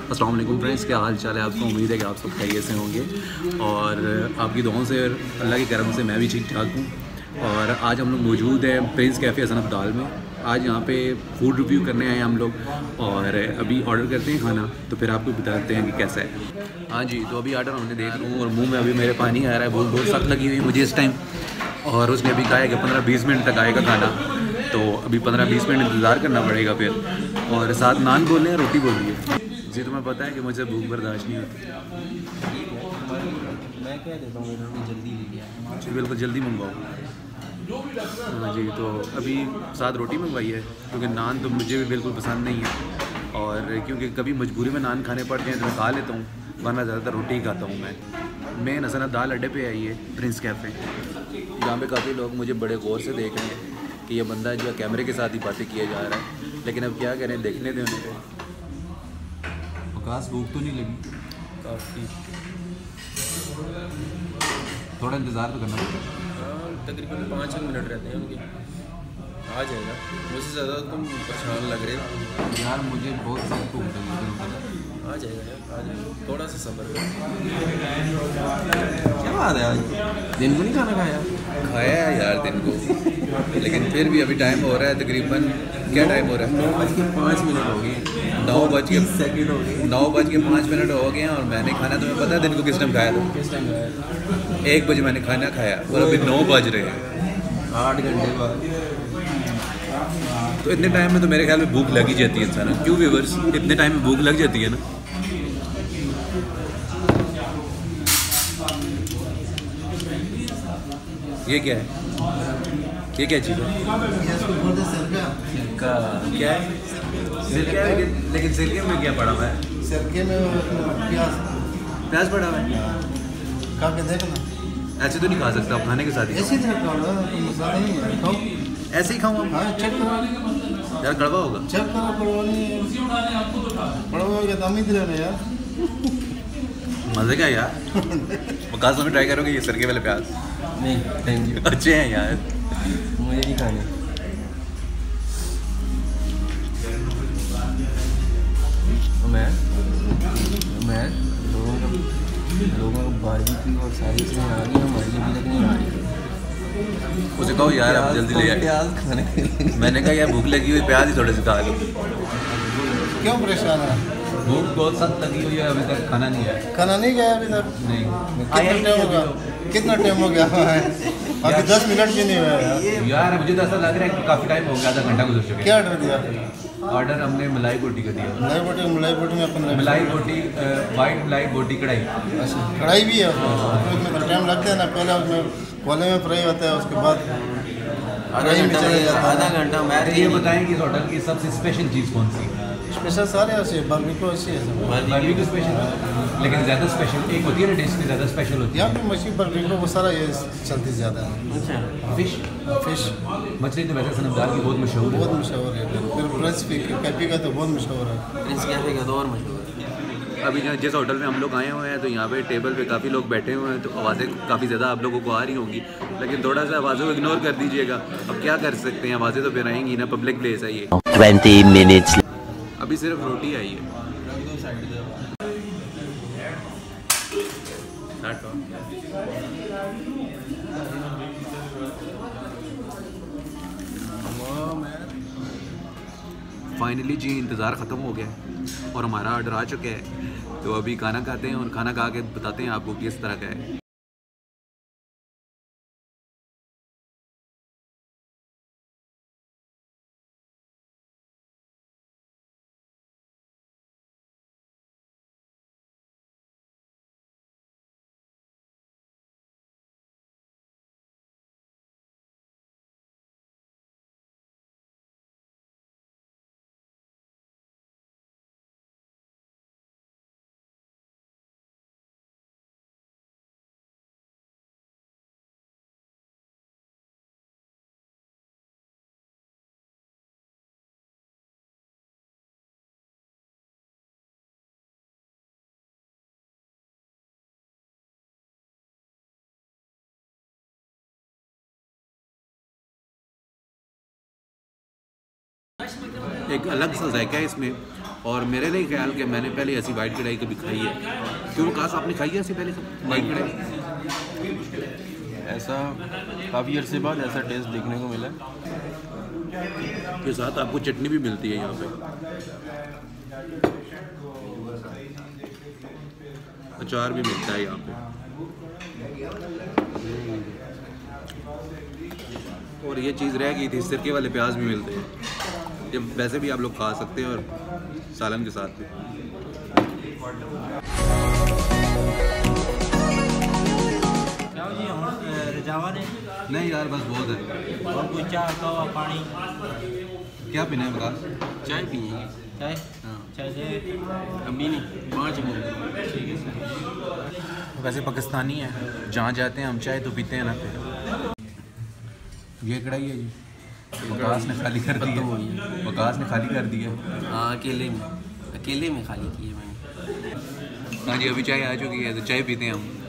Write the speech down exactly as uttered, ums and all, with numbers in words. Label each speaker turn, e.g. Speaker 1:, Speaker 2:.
Speaker 1: अस्सलाम वालेकुम फ्रेंड्स, क्या हाल चाल है आपको। उम्मीद है कि आप सब खैरियत से होंगे और आपकी दुआओं से अल्लाह के करम से मैं भी ठीक ठाक हूँ। और आज हम लोग मौजूद हैं प्रिंस कैफ़े हसन अब्दाल में। आज यहाँ पे फूड रिव्यू करने आए हैं हम लोग और अभी ऑर्डर करते हैं खाना, तो फिर आपको बताते हैं कि कैसा है। हाँ जी, तो अभी ऑर्डर हमने देख लूँ और मुँह में अभी मेरे पानी आ रहा है, बहुत बहुत सख्त लगी हुई मुझे इस टाइम। और उसने अभी कहा है कि पंद्रह बीस मिनट तक आएगा खाना, तो अभी पंद्रह बीस मिनट इंतज़ार करना पड़ेगा फिर। और साथ नान बोल रहे हैं, रोटी बोल रही है जी। तुम्हें पता है कि मुझे भूख बर्दाश्त नहीं होती।
Speaker 2: मैं क्या देता हूँ, जल्दी ले
Speaker 1: जी बिल्कुल, जल्दी मंगवाओ। हाँ जी, तो अभी साथ रोटी मंगवाई है क्योंकि नान तो मुझे भी बिल्कुल पसंद नहीं है, और क्योंकि कभी मजबूरी में नान खाने पड़ते हैं तो मैं खा लेता हूँ, वरना ज़्यादातर रोटी ही खाता हूँ मैं। मैं हसन अब्दाल अड्डे पे आई है प्रिंस कैफ़े, जहाँ पे काफ़ी लोग मुझे बड़े गौर से देख रहे हैं कि ये बंदा जो कैमरे के साथ ही बातें किया जा रहा है, लेकिन अब क्या करें, देखने दें उन्हें। आकाश भूख तो नहीं लगी?
Speaker 2: काफ़ी
Speaker 1: थोड़ा इंतज़ार तो करना पड़ेगा।
Speaker 2: हाँ, तकरीबन पाँच छः मिनट रहते हैं उनके, आ जाएगा। मुझसे ज़्यादा तुम परेशान लग रहे हो
Speaker 1: यार, मुझे बहुत सख्त भूख लगी।
Speaker 2: आ जाएगा यार, आ जाएगा, थोड़ा सा सब्र करो।
Speaker 1: क्या बात है, आज दिन को नहीं खाना खाया?
Speaker 2: खाया है यार दिन को, लेकिन फिर भी अभी टाइम हो रहा है तकरीबन, क्या टाइम हो रहा है?
Speaker 1: नौ बज के पाँच मिनट हो गए।
Speaker 2: नौ बज के
Speaker 1: सेकेंड हो गए।
Speaker 2: नौ बज के पाँच मिनट हो गए हैं और मैंने खाना, तुम्हें पता है दिन को किस टाइम खाया था?
Speaker 1: किस टाइम खाया?
Speaker 2: एक बजे मैंने खाना खाया और अभी नौ बज रहे हैं,
Speaker 1: आठ घंटे बाद।
Speaker 2: तो इतने टाइम में तो मेरे ख्याल में भूख लग ही जाती है इंसान। क्यों व्यूअर्स, इतने टाइम में भूख लग जाती है ना। ये क्या है, ये क्या चीज़ है?
Speaker 1: सिरका।
Speaker 2: क्या है? सिरका है, लेकिन लेकिन सिरके में क्या पड़ा हुआ है?
Speaker 3: सिरके में प्याज
Speaker 2: प्याज पड़ा हुआ है।
Speaker 3: खा के देखना,
Speaker 2: ऐसे तो नहीं खा सकता, आप खाने के साथ ही
Speaker 3: ऐसे ही खाओ, मसाला नहीं है, खाओ।
Speaker 2: ऐसे ही खाऊँ?
Speaker 3: हाँ, चेक करो,
Speaker 2: यार कड़वा होगा।
Speaker 3: चेक करो, कड़वा नहीं है, कड़वा हो गया तो अमीर रहने यार।
Speaker 2: मज़े का यार। मकास में ट्राई करोगे ये सिरके वाले प्याज?
Speaker 1: नहीं, थैंक यू।
Speaker 2: अच्छे हैं यार,
Speaker 1: मुझे नहीं खाने। मैं मैं लोगों का लोगों का बारबेक्यू और सारी चीज़ें आ गई, हमारी अभी तक नहीं आ रही।
Speaker 2: उसे कहो यार अब जल्दी ले आए।
Speaker 1: प्याज खाने के लिए
Speaker 2: मैंने कहा यार भूख लगी हुई, प्याज ही थोड़े से खा लो।
Speaker 3: क्यों परेशान है?
Speaker 2: भूख बहुत सख्त लगी हुई है, अभी तक खाना नहीं है।
Speaker 3: खाना नहीं गया अभी तक?
Speaker 2: नहीं।
Speaker 3: कितना टाइम हो गया? कितना टाइम हो गया है? अभी दस मिनट भी नहीं हुआ यार।
Speaker 2: यार मुझे तो ऐसा लग रहा है कि काफ़ी टाइम हो गया, आधा घंटा गुजर चुका है।
Speaker 3: क्या ऑर्डर दिया?
Speaker 2: ऑर्डर हमने मलाई बोटी का दिया।
Speaker 3: मलाई बोटी, मलाई बोटी में पंद्रह
Speaker 2: मलाई बोटी, वाइट मलाई बोटी कढ़ाई।
Speaker 3: अच्छा, कढ़ाई भी है उसमें? उसमें तो टाइम लगता है ना, पहले उसमें कोले में फ्राई होता है, उसके बाद कढ़ाई में चला जाता है।
Speaker 1: आधा घंटा मैं
Speaker 2: ये बताएं कि इस होटल की सबसे स्पेशल चीज़ कौन सी है?
Speaker 3: स्पेशल सारे ऐसे बारबेक्यू ऐसे है।
Speaker 2: बारबेक्यू स्पेशल, लेकिन ज़्यादा स्पेशल एक होती है ना डिश की, ज़्यादा स्पेशल होती है।
Speaker 3: यहाँ पे मछली बारबेक्यू वो सारा ये चलती ज़्यादा है।
Speaker 1: अच्छा,
Speaker 2: फिश
Speaker 3: फिश
Speaker 2: मछली तो वैसे सनमदार की बहुत मशहूर है।
Speaker 3: बहुत मशहूर है, फिर प्रिंस कैफे का तो बहुत मशहूर है।
Speaker 1: प्रिंस कैफे का तो और मशहूर है।
Speaker 2: अभी जहाँ जिस होटल में हम लोग आए हुए हैं, तो यहाँ पे टेबल पे काफ़ी लोग बैठे हुए हैं, तो आवाज़ें काफ़ी ज़्यादा आप लोगों को आ रही होंगी, लेकिन थोड़ा सा आवाज़ों को इग्नोर कर दीजिएगा। अब क्या कर सकते हैं, आवाज़ें तो फिर आएंगी ना, पब्लिक प्लेस है ये।
Speaker 4: ट्वेंटी मिनट्स
Speaker 2: अभी सिर्फ रोटी आई है। फाइनली जी इंतज़ार ख़त्म हो गया और हमारा ऑर्डर आ चुका है, तो अभी खाना खाते हैं और खाना खा के बताते हैं आपको किस तरह का है। एक अलग सा जायका है इसमें, और मेरे नहीं ख्याल कि मैंने पहले ऐसी वाइट कढ़ाई कभी खाई है। क्यों काश आपने खाई है ऐसी पहले वाइट कढ़ाई?
Speaker 4: ऐसा काफ़ी अर्से बाद ऐसा टेस्ट देखने को मिला।
Speaker 2: के साथ आपको चटनी भी मिलती है यहाँ पे, अचार भी मिलता है यहाँ पे, और ये चीज़ रह गई थी सिरके वाले प्याज भी मिलते हैं, जब वैसे भी आप लोग खा सकते हैं और सालन के साथ भी। नहीं यार बस बहुत है।
Speaker 5: और कोई चाय का पानी
Speaker 2: क्या पीना है बता?
Speaker 4: चाय पिएंगे?
Speaker 5: चाय
Speaker 4: हाँ
Speaker 5: चाय से
Speaker 4: अभी नहीं, पाँच मिनट।
Speaker 5: ठीक है सर।
Speaker 2: वैसे पाकिस्तानी है, जहाँ जाते हैं हम चाय तो पीते हैं ना। फिर ये कढ़ाई है जी, वकास ने खाली कर दी है, वकास ने खाली कर दी है।
Speaker 4: हाँ अकेले में, अकेले में खाली की है मैंने।
Speaker 2: हाँ जी अभी चाय आ चुकी है तो चाय पीते हैं हम।